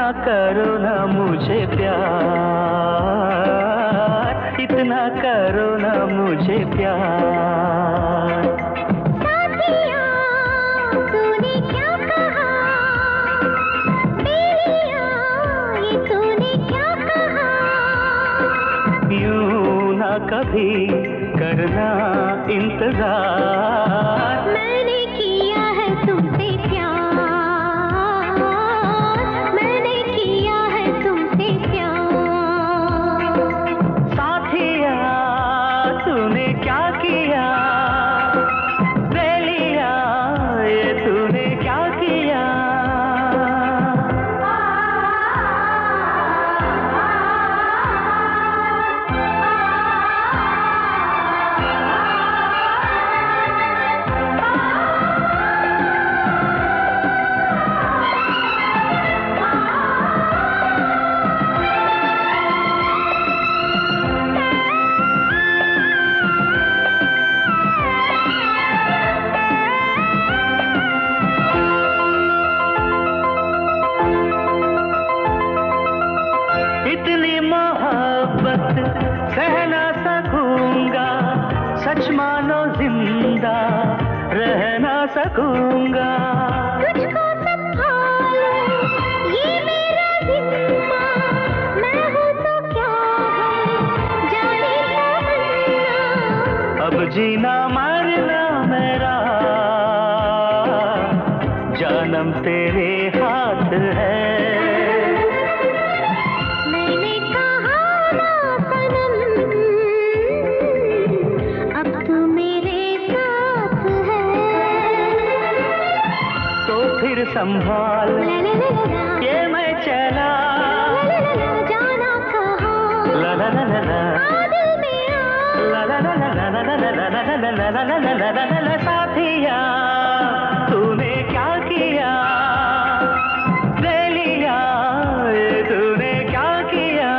करो ना मुझे प्यार, इतना करो ना मुझे प्यार। साथिया तूने क्या कहा, बेलिया ये तूने क्या कहा। यूं ना कभी करना इंतजार, मैंने किया है तुमसे प्यार, मैंने किया है तुमसे प्यार। साथिया तूने क्या किया, बेलिया ये तूने क्या किया। इतनी मोहब्बत सह ना सकूंगा, सच मानो जिंदा रह ना सकूंगा। तुझको संभालो ये मेरा जिम्मा, मैं हूँ तो क्या हूँ जाने तमन्ना। अब जीना मरना मेरा जानम तेरे हाथ है। मैंने कहा ना सनम, अब तू मेरे साथ है। तो फिर संभाल ला ला ला ला ला, ये मैं चला, ला ला ला ला, जाना कहाँ, ला ला ला ला ला, आ दिल में आ। ला ला ला ला ला ला ला ला ला ला ला ला ला ला ला। साथिया तूने क्या किया, बेलिया ये तूने क्या किया।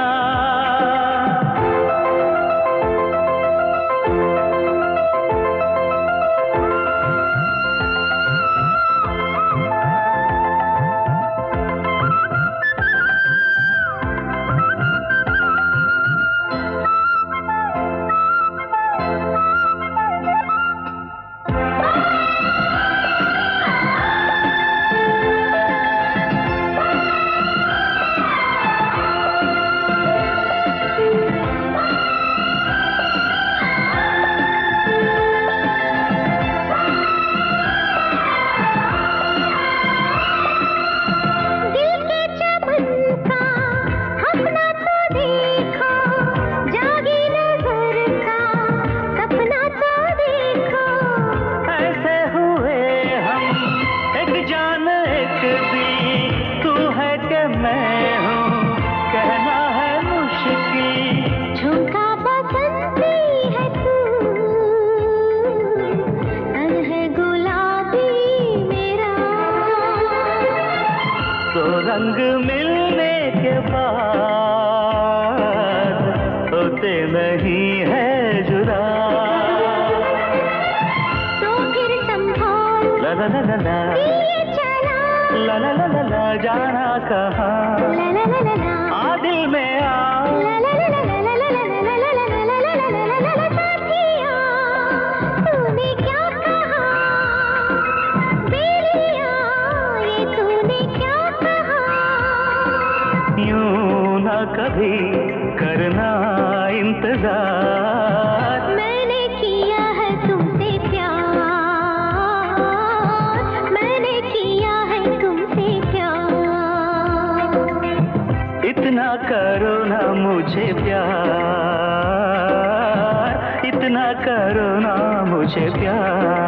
दिल के चमन का अपना तो देखो, जागी नजर का सपना तो देखो। ऐसे हुए हम एक जान एक दी, तू है कि मैं हूँ कहना है मुश्किल। झुमका बसंती है तू, तन है गुलाबी मेरा। तो रंग मिलने के बाद होते नहीं है जुदा। तो फिर संभाल ला ला ला ला ला, ये चला, ला ला ला ला ला, जाना कहाँ, ला ला ला ला ला, आ दिल में आ। ला ला ला ला ला ला ला ला ला ला ला ला ला ला ला ला ला। साथिया तूने क्या कहा, बेलिया ये तूने क्या कहा। यूं ना कभी करना इंतजार, मैंने किया है तुमसे प्यार, मैंने किया है तुमसे प्यार। इतना करो ना मुझे प्यार, इतना करो ना मुझे प्यार।